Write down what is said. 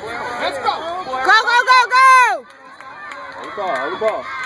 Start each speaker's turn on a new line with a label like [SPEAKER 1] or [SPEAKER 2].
[SPEAKER 1] Let's go. Go, go, go, go.
[SPEAKER 2] Hold the ball, hold the ball.